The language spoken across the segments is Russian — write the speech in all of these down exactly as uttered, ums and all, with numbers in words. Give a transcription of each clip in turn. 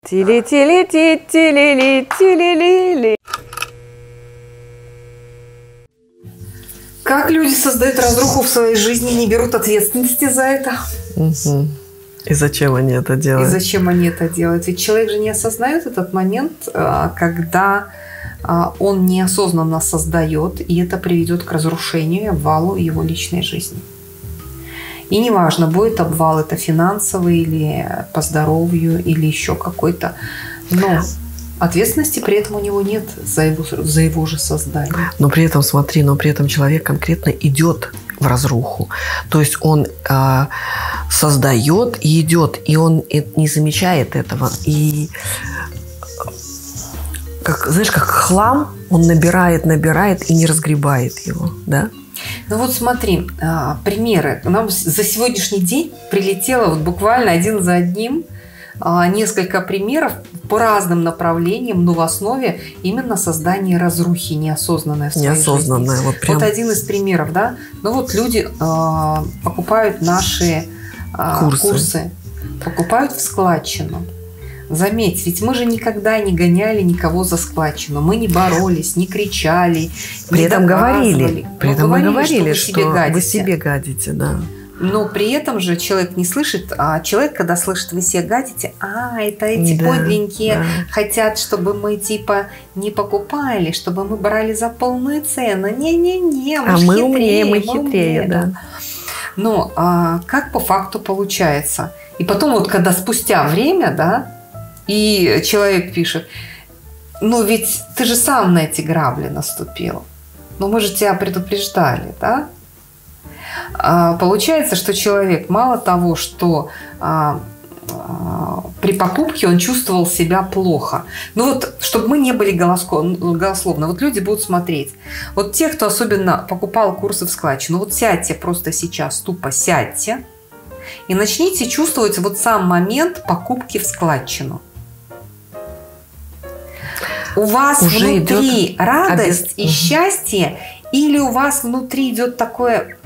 Тили-тили-ти-тили-ли-тили-ли-ли. Как люди создают разруху в своей жизни, не берут ответственности за это? Угу. И зачем они это делают? И зачем они это делают? Ведь человек же не осознает этот момент, когда он неосознанно создает, и это приведет к разрушению и обвалу его личной жизни. И неважно, будет обвал это финансовый или по здоровью, или еще какой-то, но ответственности при этом у него нет за его, за его же создание. Но при этом, смотри, но при этом человек конкретно идет в разруху. То есть он э, создает и идет, и он не замечает этого. И, как, знаешь, как хлам, он набирает, набирает и не разгребает его, да? Ну вот смотри, примеры. Нам за сегодняшний день прилетело вот буквально один за одним несколько примеров по разным направлениям, но в основе именно создание разрухи неосознанное в своей неосознанное, жизни. Вот, прям... вот один из примеров, да? Ну вот люди э, покупают наши э, курсы. курсы, покупают в складчину. Заметь, ведь мы же никогда не гоняли никого за складчину, мы не боролись, не кричали, при не этом говорили, при этом мы говорили, что, что, вы, себе что вы себе гадите, да. Но при этом же человек не слышит, а человек, когда слышит, вы себе гадите, а, это эти да, подленькие да. хотят, чтобы мы типа не покупали, чтобы мы брали за полную цену. Не-не-не, мы а мы хитрее, умнее, мы мы хитрее, умнее, да. да. Но а, как по факту получается? И потом вот, когда спустя время, да, и человек пишет, ну ведь ты же сам на эти грабли наступил, ну мы же тебя предупреждали, да? Получается, что человек мало того, что а, а, при покупке он чувствовал себя плохо. Ну вот, чтобы мы не были голословны, вот люди будут смотреть. Вот те, кто особенно покупал курсы в складчину, вот сядьте просто сейчас, тупо сядьте и начните чувствовать вот сам момент покупки в складчину. У вас уже внутри идет радость обез... и счастье, или у вас внутри идет такое...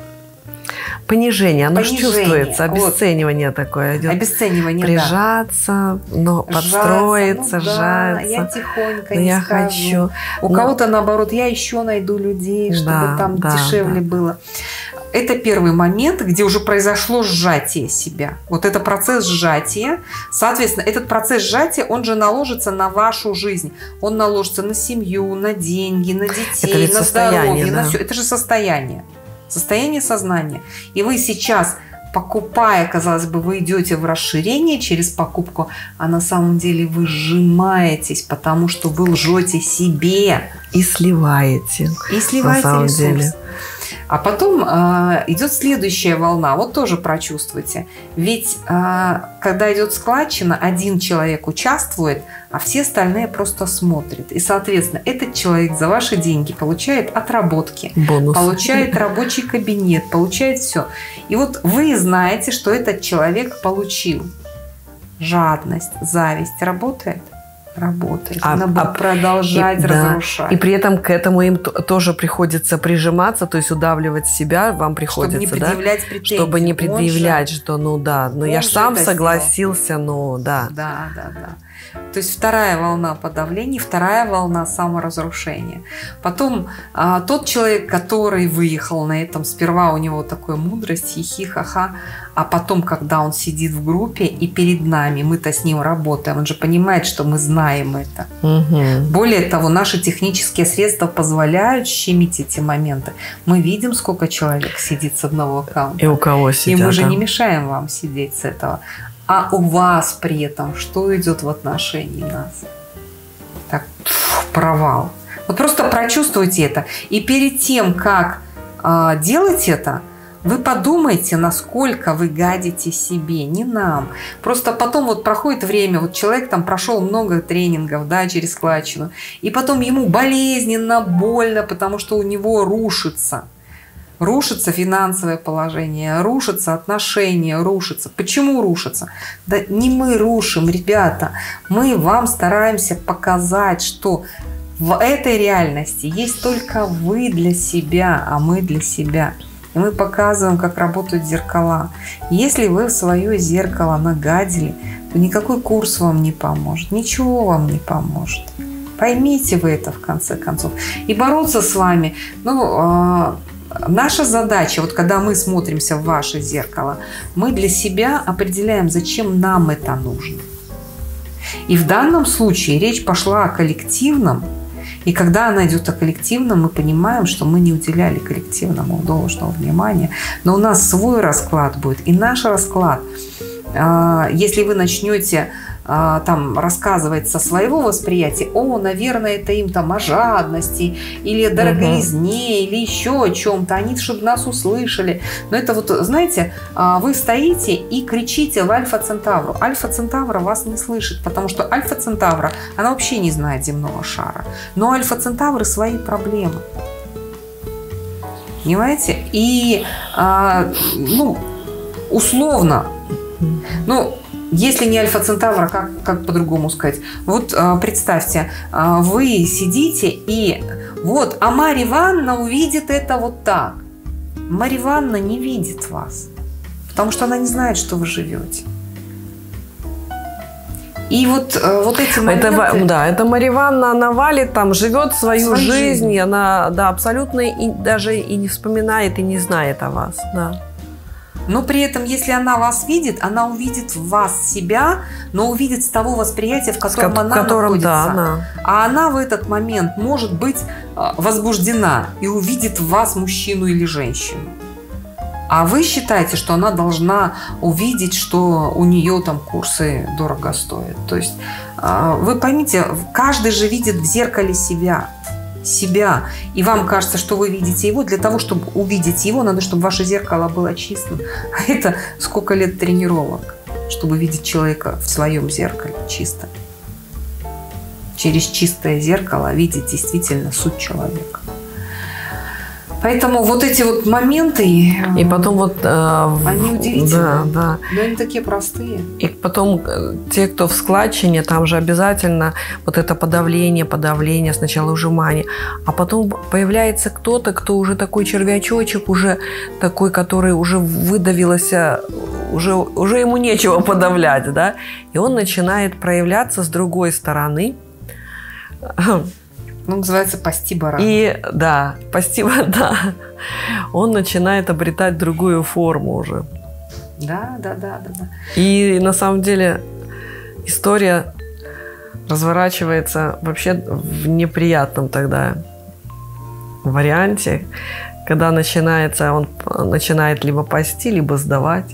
Понижение, оно Понижение. же чувствуется, обесценивание вот. Такое идет. Обесценивание, прижаться, да. но подстроиться, ну, да, сжаться. Я тихонько но не я скажу. хочу. У но... кого-то наоборот, я еще найду людей, чтобы да, там да, дешевле да. было. Это первый момент, где уже произошло сжатие себя. Вот это процесс сжатия. Соответственно, этот процесс сжатия, он же наложится на вашу жизнь. Он наложится на семью, на деньги, на детей, на здоровье, да. на все. Это же состояние. Состояние сознания. И вы сейчас, покупая, казалось бы, вы идете в расширение через покупку, а на самом деле вы сжимаетесь, потому что вы лжете себе. И сливаете. И сливаете на самом ресурс. Деле. А потом э, идет следующая волна. Вот тоже прочувствуйте. Ведь э, когда идет складчина, один человек участвует, а все остальные просто смотрят. И, соответственно, этот человек за ваши деньги получает отработки, бонус, получает рабочий кабинет, получает все. И вот вы знаете, что этот человек получил. Жадность, зависть работает? Работает. А, Она будет а, продолжать и, разрушать. Да. И при этом к этому им тоже приходится прижиматься, то есть удавливать себя вам приходится, чтобы не предъявлять да? претензии. Чтобы не предъявлять, же, что ну да, ну я же сам согласился, ну да. Да, да, да. То есть вторая волна подавления, вторая волна саморазрушения. Потом а, тот человек, который выехал на этом, сперва у него такая мудрость, хихи-ха-ха, а потом, когда он сидит в группе и перед нами, мы-то с ним работаем, он же понимает, что мы знаем это. Угу. Более того, наши технические средства позволяют щемить эти моменты. Мы видим, сколько человек сидит с одного аккаунта. И у кого сидят. И мы же не мешаем вам сидеть с этого. А у вас при этом что идет в отношении нас? Так, пфф, провал. Вот просто прочувствуйте это. И перед тем, как э, делать это, вы подумайте, насколько вы гадите себе, не нам. Просто потом вот проходит время, вот человек там прошел много тренингов, да, через складчину, и потом ему болезненно, больно, потому что у него рушится. Рушится финансовое положение, рушатся отношения, рушится. Почему рушится? Да не мы рушим, ребята. Мы вам стараемся показать, что в этой реальности есть только вы для себя, а мы для себя. И мы показываем, как работают зеркала. Если вы в свое зеркало нагадили, Никакой курс вам не поможет, ничего вам не поможет. Поймите вы это в конце концов. И бороться с вами, ну, наша задача, вот когда мы смотримся в ваше зеркало, мы для себя определяем, зачем нам это нужно. И в данном случае речь пошла о коллективном, и когда она идет о коллективном, мы понимаем, что мы не уделяли коллективному должного внимания, но у нас свой расклад будет, и наш расклад, если вы начнете там рассказывать со своего восприятия, о, наверное, это им там о жадности или о дороговизне, угу. или еще о чем-то, они, чтобы нас услышали. Но это вот, знаете, вы стоите и кричите в Альфа-Центавру. Альфа-Центавра вас не слышит, потому что Альфа-Центавра, она вообще не знает земного шара. Но Альфа-Центавры свои проблемы. Понимаете? И, а, ну, условно, ну, если не Альфа-Центавра, как, как по-другому сказать? Вот а, представьте, а, вы сидите и вот, а Марья Ивановна увидит это вот так. Марья Ивановна не видит вас, потому что она не знает, что вы живете. И вот, вот эти моменты... Это, да, это Марья Ивановна, она валит, там, живет свою, свою жизнь, жизнь, и она, да, абсолютно и, даже и не вспоминает, и не знает о вас, да. Но при этом, если она вас видит, она увидит в вас себя, но увидит с того восприятия, в котором ко- она котором, находится. Да, она. А она в этот момент может быть возбуждена и увидит в вас мужчину или женщину. А вы считаете, что она должна увидеть, что у нее там курсы дорого стоят. То есть вы поймите, каждый же видит в зеркале себя. себя. И вам кажется, что вы видите его. Для того, чтобы увидеть его, надо, чтобы ваше зеркало было чистым. А это сколько лет тренировок, чтобы видеть человека в своем зеркале чисто. Через чистое зеркало видеть действительно суть человека. Поэтому вот эти вот моменты... И потом вот... Э, они удивительные. Да, да. Но они такие простые. И потом те, кто в складчине, там же обязательно вот это подавление, подавление, сначала ужимание. А потом появляется кто-то, кто уже такой червячочек, уже такой, который уже выдавился, уже, уже ему нечего подавлять, да? И он начинает проявляться с другой стороны. Ну, называется «пасти барана». И, да, «пасти барана», да. Он начинает обретать другую форму уже. Да, да, да, да, да. И на самом деле история разворачивается вообще в неприятном тогда варианте, когда начинается, он начинает либо пасти, либо сдавать.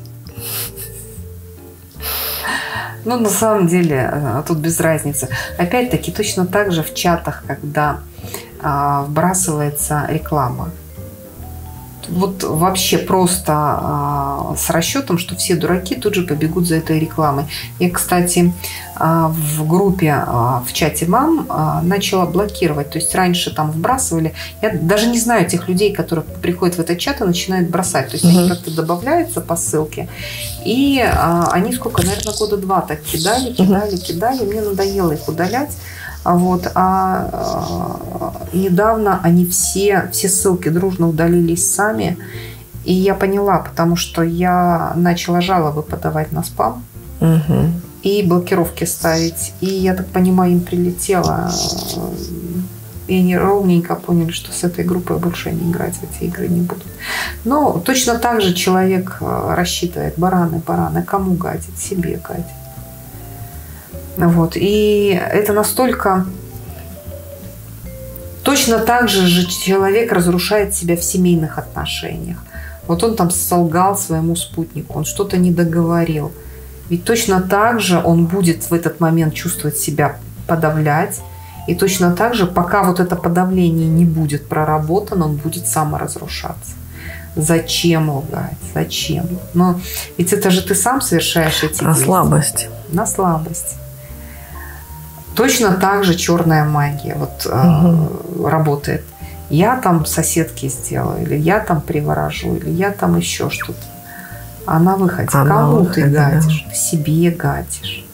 Ну, на самом деле, тут без разницы. Опять-таки, точно так же в чатах, когда а, вбрасывается реклама. Вот вообще просто а, с расчетом, что все дураки тут же побегут за этой рекламой. Я, кстати, а, в группе, а, в чате мам а, начала блокировать. То есть раньше там вбрасывали. Я даже не знаю тех людей, которые приходят в этот чат и начинают бросать. То есть mm-hmm. они как-то добавляются по ссылке. И а, они сколько, наверное, года два так кидали, кидали, кидали. Мне надоело их удалять. Вот. А, а недавно они все, все ссылки дружно удалились сами. И я поняла, потому что я начала жалобы подавать на спам. Угу. И блокировки ставить. И я так понимаю, им прилетело. И они ровненько поняли, что с этой группой больше не играть в эти игры не будут. Но точно так же человек рассчитывает: бараны, бараны, кому гадить? Себе гадить. Вот. И это настолько... Точно так же, же человек разрушает себя в семейных отношениях. Вот он там солгал своему спутнику, он что-то не договорил. Ведь точно так же он будет в этот момент чувствовать себя подавлять. И точно так же, пока вот это подавление не будет проработано, он будет саморазрушаться. Зачем лгать? Зачем? Но ведь это же ты сам совершаешь эти действия. На слабость. На слабость. Точно так же черная магия вот, угу. э, работает. Я там соседке сделаю, или я там приворожу, или я там еще что-то. А на выходе а кому выходе, ты гадишь? Да. Себе гадишь.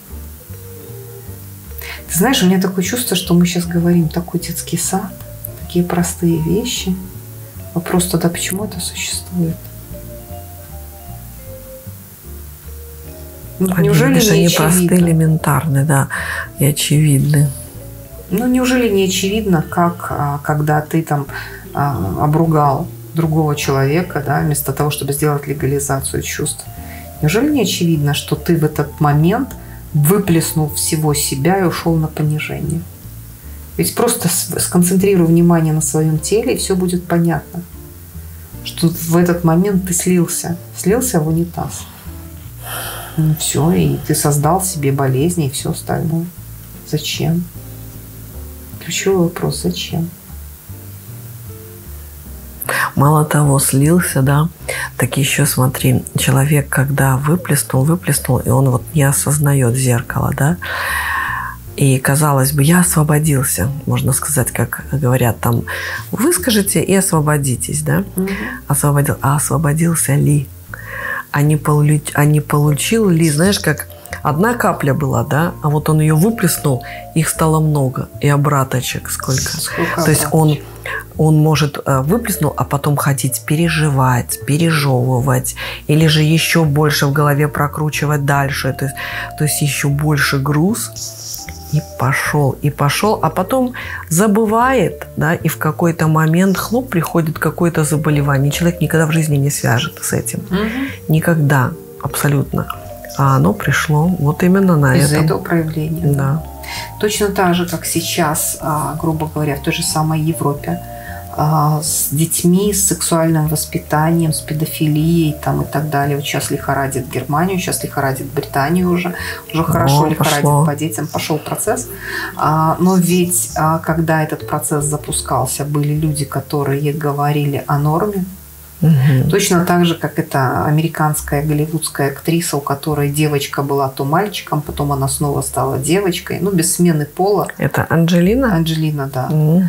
Ты знаешь, у меня такое чувство, что мы сейчас говорим такой детский сад, такие простые вещи. Вопрос тогда, почему это существует? Ну, Они, неужели видишь, не они очевидно? простые, элементарные, да, и очевидны. Ну, неужели не очевидно, как а, когда ты там а, обругал другого человека, да, вместо того, чтобы сделать легализацию чувств? Неужели не очевидно, что ты в этот момент выплеснул всего себя и ушел на понижение? Ведь просто сконцентрируй внимание на своем теле, и все будет понятно. Что в этот момент ты слился. Слился в унитаз. Ну все, и ты создал себе болезни и все остальное. Зачем? Ключевой вопрос, зачем? Мало того, слился, да, так еще смотри, человек, когда выплеснул, выплеснул, и он вот не осознает зеркало, да, и, казалось бы, я освободился, можно сказать, как говорят там, выскажите и освободитесь, да, mm-hmm. освободил, а освободился ли, а не, получ, а не получил ли, знаешь, как одна капля была, да, а вот он ее выплеснул, их стало много, и обраточек сколько, сколько то есть он Он может выплеснул, а потом хотеть переживать, пережевывать, или же еще больше в голове прокручивать дальше, то есть, то есть еще больше груз, и пошел, и пошел, а потом забывает, да, и в какой-то момент хлоп, приходит какое-то заболевание. Человек никогда в жизни не свяжет с этим. Угу. Никогда, абсолютно. А оно пришло вот именно на Из-за этом. этого проявления. Да. Точно так же, как сейчас, грубо говоря, в той же самой Европе, с детьми, с сексуальным воспитанием, с педофилией там, и так далее. Вот сейчас лихорадит Германию, сейчас лихорадит Британию уже. Уже хорошо О, лихорадит пошло. По детям, пошел процесс. Но ведь, когда этот процесс запускался, были люди, которые говорили о норме. Угу. Точно так же, как это американская голливудская актриса, у которой девочка была то мальчиком, потом она снова стала девочкой. Ну, без смены пола. Это Анджелина? Анджелина, да. Угу.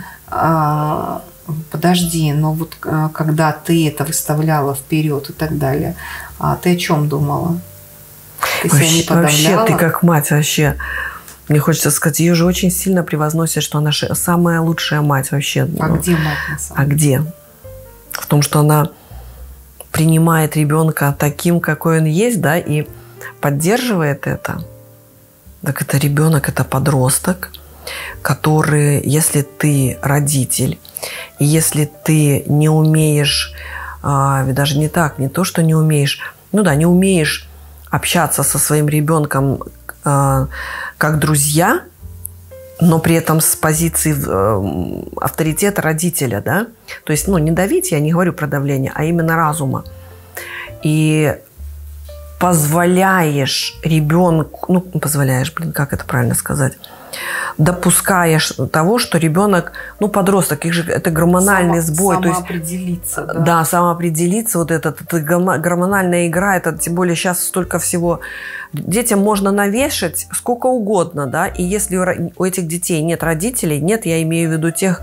А, подожди, но вот когда ты это выставляла вперед и так далее, а ты о чем думала? Ты вообще, себя не подавляла? Вообще, ты как мать вообще. Мне хочется сказать, ее же очень сильно превозносят, что она самая лучшая мать вообще. А ну, где мать на самом деле? А где? В том, что она принимает ребенка таким, какой он есть, да, и поддерживает это. Так это ребенок, это подросток, который, если ты родитель, и если ты не умеешь, а, даже не так, не то, что не умеешь, ну да, не умеешь общаться со своим ребенком а, как друзья, но при этом с позиции э, авторитета родителя, да, то есть, ну, не давить, я не говорю про давление, а именно разума. И позволяешь ребенку, ну, позволяешь, блин, как это правильно сказать, допускаешь того, что ребенок, ну, подросток, их же это гормональный Само, сбой. Самоопределиться, то есть, да. Да, самоопределиться, вот это, это гормональная игра, это тем более сейчас столько всего. Детям можно навешать сколько угодно, да, и если у этих детей нет родителей, нет, я имею в виду тех,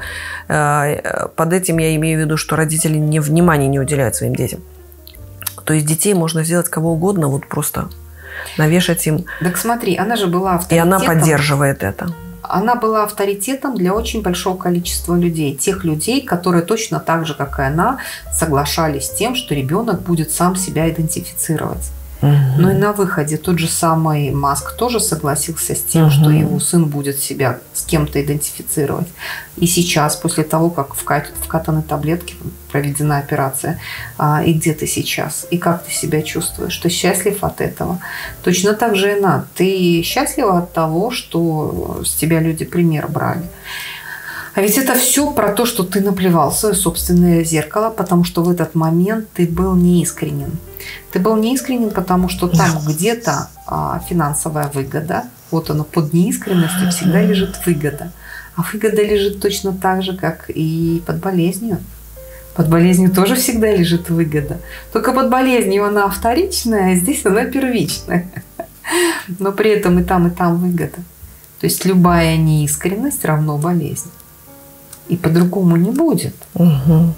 под этим я имею в виду, что родители не, внимания не уделяют своим детям. То есть детей можно сделать кого угодно, вот просто навешать им. Так смотри, она же была авторитетом. И она поддерживает это. Она была авторитетом для очень большого количества людей. Тех людей, которые точно так же, как и она, соглашались с тем, что ребенок будет сам себя идентифицировать. Угу. Но и на выходе тот же самый Маск тоже согласился с тем, угу. что его сын будет себя с кем-то идентифицировать. И сейчас, после того, как вкатаны таблетки, проведена операция, и где ты сейчас, и как ты себя чувствуешь, ты счастлив от этого. Точно так же и она. Ты счастлива от того, что с тебя люди пример брали. А ведь это все про то, что ты наплевал в свое собственное зеркало, потому что в этот момент ты был неискренен. Ты был неискренен, потому что там где-то а, финансовая выгода, вот оно, под неискренностью всегда лежит выгода. А выгода лежит точно так же, как и под болезнью. Под болезнью тоже всегда лежит выгода. Только под болезнью она вторичная, а здесь она первичная. Но при этом и там, и там выгода. То есть любая неискренность равно болезнь. И по-другому не будет. Угу.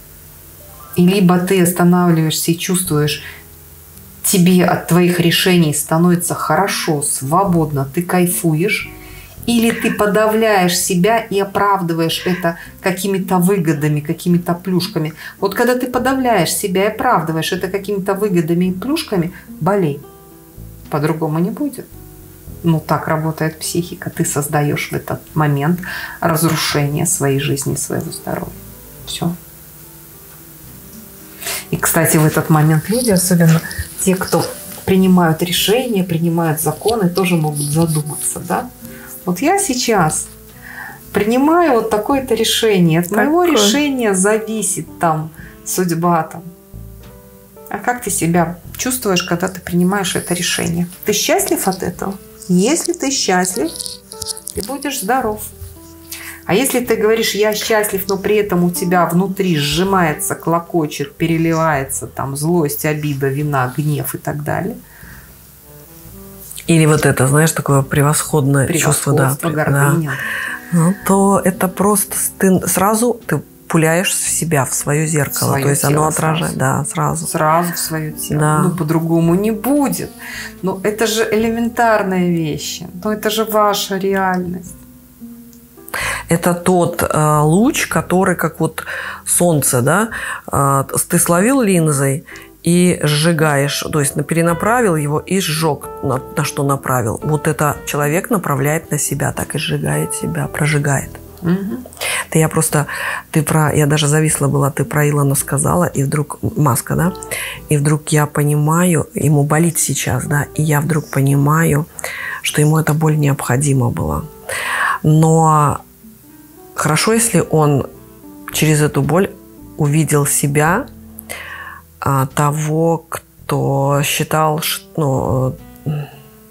И либо ты останавливаешься и чувствуешь, тебе от твоих решений становится хорошо, свободно, ты кайфуешь, или ты подавляешь себя и оправдываешь это какими-то выгодами, какими-то плюшками. Вот когда ты подавляешь себя и оправдываешь это какими-то выгодами и плюшками, болей. По-другому не будет. Ну, так работает психика. Ты создаешь в этот момент разрушение своей жизни, своего здоровья. Все. И, кстати, в этот момент люди, особенно те, кто принимают решения, принимают законы, тоже могут задуматься, да? Вот я сейчас принимаю вот такое-то решение. От Такое. моего решения зависит там судьба там. А как ты себя чувствуешь, когда ты принимаешь это решение? Ты счастлив от этого? Если ты счастлив, ты будешь здоров. А если ты говоришь, я счастлив, но при этом у тебя внутри сжимается, клокочет, переливается там злость, обида, вина, гнев и так далее. Или вот это, знаешь, такое превосходное чувство, да, гордыня. Да. Ну, то это просто ты сразу ты пуляешь в себя, в свое зеркало. Свое то есть оно отражает, сразу. да, сразу. Сразу в свое тело. Да. Ну, по-другому не будет. Но это же элементарные вещи. Но это же ваша реальность. Это тот э, луч, который как вот солнце, да, э, ты словил линзой и сжигаешь, то есть перенаправил его и сжег, на, на что направил. Вот это человек направляет на себя, так и сжигает себя, прожигает. Угу. Ты я просто, ты про, я даже зависла была, ты про Илона сказала, и вдруг, Маска, да, и вдруг я понимаю, ему болит сейчас, да, и я вдруг понимаю, что ему эта боль необходима была. Но хорошо, если он через эту боль увидел себя, а, того, кто считал, что, ну,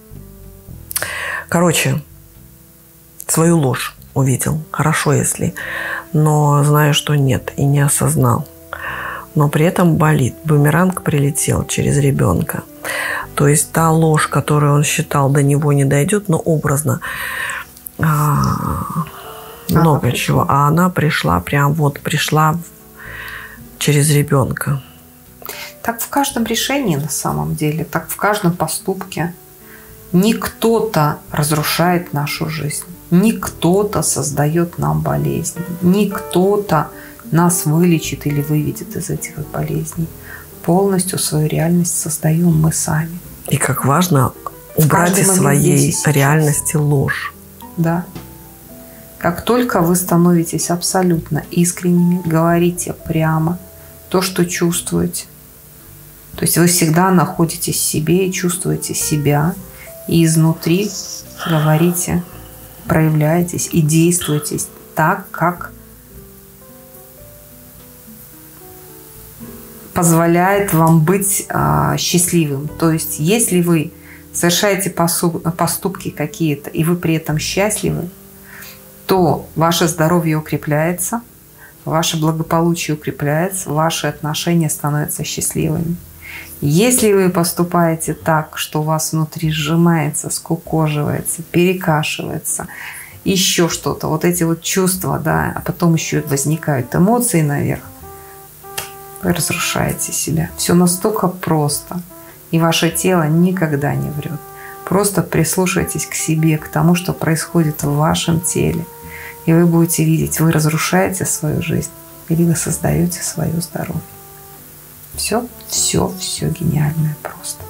короче, свою ложь увидел. Хорошо, если. Но знаю, что нет, и не осознал. Но при этом болит. Бумеранг прилетел через ребенка. То есть та ложь, которую он считал, до него не дойдет, но образно а, много она чего. А она пришла, прям вот пришла через ребенка. Так в каждом решении на самом деле, так в каждом поступке. Не кто-то разрушает нашу жизнь, не кто-то создает нам болезни, не кто-то нас вылечит или выведет из этих болезней. Полностью свою реальность создаем мы сами. И как важно убрать из своей реальности ложь. Да. Как только вы становитесь абсолютно искренними, говорите прямо то, что чувствуете. То есть вы всегда находитесь в себе и чувствуете себя. И изнутри говорите, проявляетесь и действуете так, как позволяет вам быть а, счастливым. То есть, если вы совершаете поступки какие-то, и вы при этом счастливы, то ваше здоровье укрепляется, ваше благополучие укрепляется, ваши отношения становятся счастливыми. Если вы поступаете так, что у вас внутри сжимается, скукоживается, перекашивается, еще что-то, вот эти вот чувства, да, а потом еще возникают эмоции наверх, вы разрушаете себя. Все настолько просто, и ваше тело никогда не врет. Просто прислушайтесь к себе, к тому, что происходит в вашем теле, и вы будете видеть, вы разрушаете свою жизнь или вы создаете свое здоровье. Все, все, все гениальное просто.